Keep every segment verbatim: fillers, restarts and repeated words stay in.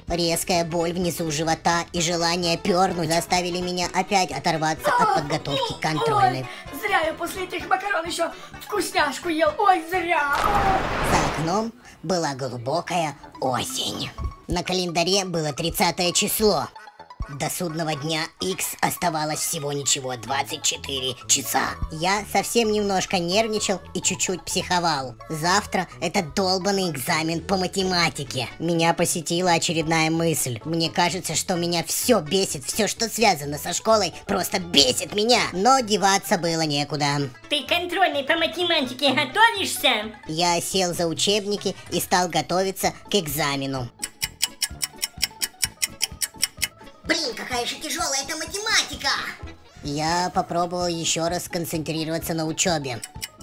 Резкая боль внизу живота и желание пернуть заставили меня опять оторваться от подготовки к контрольной. Ой, зря я после этих макарон еще вкусняшку ел. Ой, зря. За окном была глубокая осень. На календаре было тридцатое число. До судного дня Икс оставалось всего ничего двадцать четыре часа. Я совсем немножко нервничал и чуть-чуть психовал. Завтра это долбанный экзамен по математике. Меня посетила очередная мысль. Мне кажется, что меня все бесит, все, что связано со школой, просто бесит меня. Но деваться было некуда. Ты контрольный по математике готовишься? Я сел за учебники и стал готовиться к экзамену. Блин, какая же тяжелая эта математика! Я попробовал еще раз сконцентрироваться на учебе.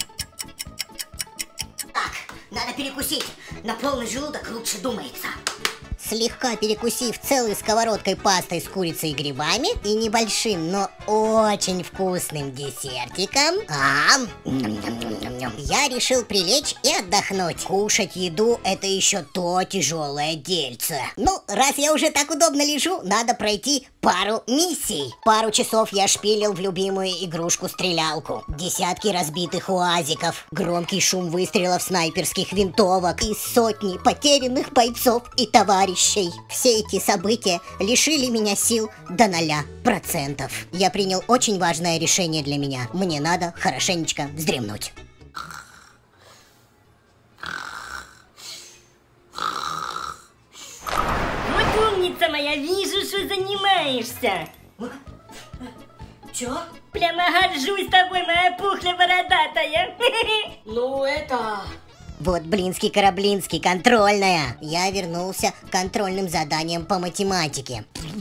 Так, надо перекусить. На полный желудок лучше думается. Слегка перекусив целой сковородкой пастой с курицей и грибами и небольшим, но очень вкусным десертиком, а я решил прилечь и отдохнуть. Кушать еду — это еще то тяжелое дельце. Ну, раз я уже так удобно лежу, надо пройти пару миссий. Пару часов я шпилил в любимую игрушку-стрелялку. Десятки разбитых уазиков, громкий шум выстрелов снайперских винтовок и сотни потерянных бойцов и товарищей. Все эти события лишили меня сил до ноля процентов. Я принял очень важное решение для меня. Мне надо хорошенечко вздремнуть. Вот умница моя, вижу, что занимаешься. Чё? Прямо горжусь тобой, моя пухля бородатая. Ну это... Вот Блинский-Кораблинский, контрольная. Я вернулся к контрольным заданиям по математике.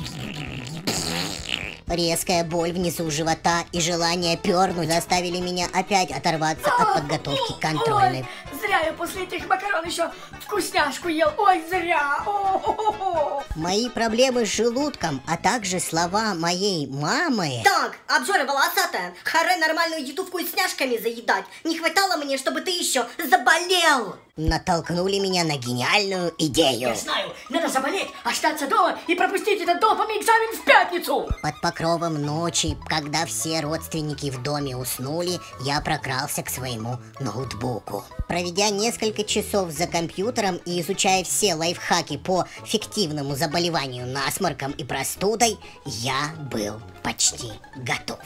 Резкая боль внизу живота и желание пернуть заставили меня опять оторваться от подготовки к контрольной. Ой, зря я после этих макарон еще вкусняшку ел. Ой, зря. О-о-о-о. Мои проблемы с желудком, а также слова моей мамы... Так, обжора волосатая, харе нормальную еду вкусняшками заедать. Не хватало мне, чтобы ты еще заболел. натолкнули меня на гениальную идею. Я знаю, надо заболеть, остаться дома и пропустить этот долбанный экзамен в пятницу. Под покровом ночи, когда все родственники в доме уснули, я прокрался к своему ноутбуку. Проведя несколько часов за компьютером и изучая все лайфхаки по фиктивному заболеванию насморком и простудой, я был почти готов.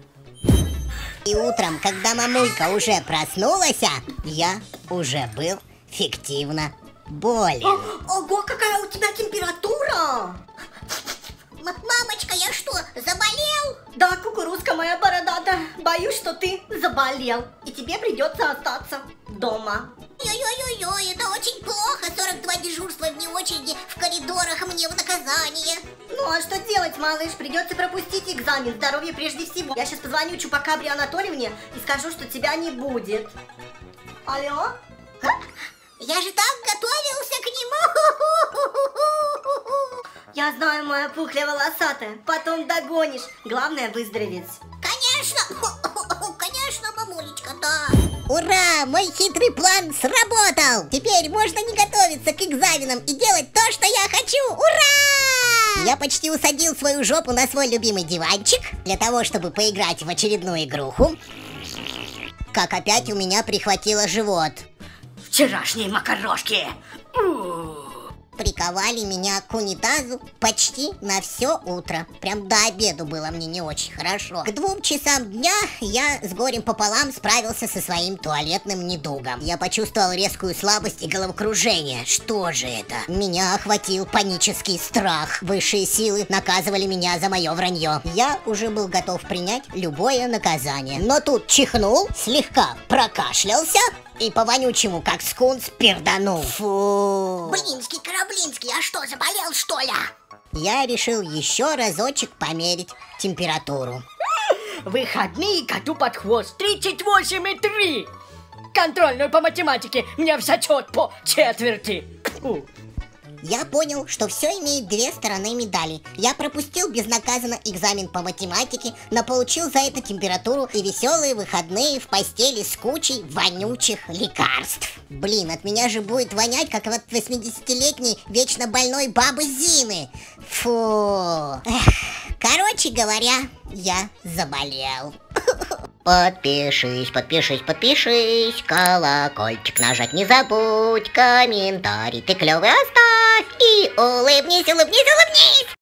И утром, когда мамулька уже проснулась, я уже был фиктивно болен. Ого, какая у тебя температура! Мамочка, я что, заболел? Да, кукурузка моя бородатая, боюсь, что ты заболел, и тебе придется остаться дома. Ой-ой-ой, это очень плохо, сорок два дежурства вне очереди в коридорах мне в наказание. Ну а что делать, малыш, придется пропустить экзамен, здоровье прежде всего. Я сейчас позвоню Чупакабре Анатольевне и скажу, что тебя не будет. Алло? Я же так готовился к нему. Я знаю, моя пухля волосатая, потом догонишь, главное выздороветь. Конечно, конечно, мамулечка, да. Ура, мой хитрый план сработал. Теперь можно не готовиться к экзаменам и делать то, что я хочу. Ура! Я почти усадил свою жопу на свой любимый диванчик для того, чтобы поиграть в очередную игруху. Как опять у меня прихватило живот. Вчерашние макарошки. Приковали меня к унитазу почти на все утро. Прям до обеда было мне не очень хорошо. К двум часам дня я с горем пополам справился со своим туалетным недугом. Я почувствовал резкую слабость и головокружение. Что же это? Меня охватил панический страх. Высшие силы наказывали меня за мое вранье. Я уже был готов принять любое наказание. Но тут чихнул, слегка прокашлялся и по вонючему, как скунс, перданул. Фу. Блинский, Кораблинский, а что, заболел, что ли? Я решил еще разочек померить температуру. Выходные коту под хвост. тридцать восемь и три. Контрольную по математике. Мне в зачет по четверти. Фу. Я понял, что все имеет две стороны медали. Я пропустил безнаказанно экзамен по математике, но получил за это температуру и веселые выходные в постели с кучей вонючих лекарств. Блин, от меня же будет вонять, как от восьмидесятилетней вечно больной бабы Зины. Фу. Эх. Короче говоря, я заболел. Подпишись, подпишись, подпишись, колокольчик нажать не забудь, комментарий ты клевый оставь и улыбнись, улыбнись, улыбнись.